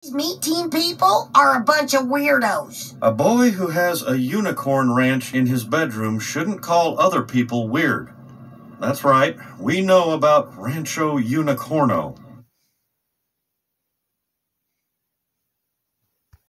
These meat team people are a bunch of weirdos. A boy who has a unicorn ranch in his bedroom shouldn't call other people weird. That's right, we know about Rancho Unicorno.